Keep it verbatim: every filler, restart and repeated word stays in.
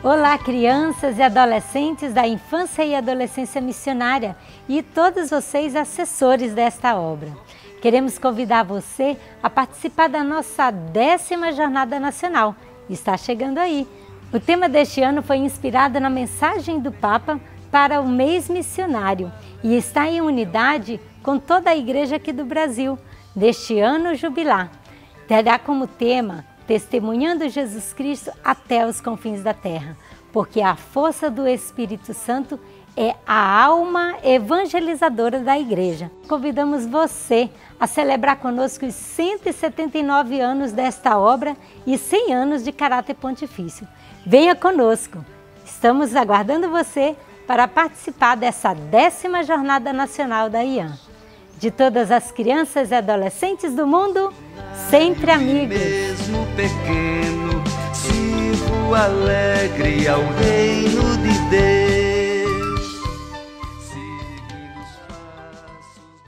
Olá, crianças e adolescentes da Infância e Adolescência Missionária e todos vocês, assessores desta obra. Queremos convidar você a participar da nossa décima Jornada Nacional. Está chegando aí. O tema deste ano foi inspirado na mensagem do Papa para o mês missionário e está em unidade com toda a igreja aqui do Brasil, deste ano jubilar. Terá como tema Testemunhando Jesus Cristo até os confins da terra, porque a força do Espírito Santo é a alma evangelizadora da igreja. Convidamos você a celebrar conosco os cento e setenta e nove anos desta obra e cem anos de caráter pontifício. Venha conosco! Estamos aguardando você para participar dessa décima Jornada Nacional da I A M. De todas as crianças e adolescentes do mundo, sempre amigos. Mesmo pequeno, sirvo alegre ao reino de Deus.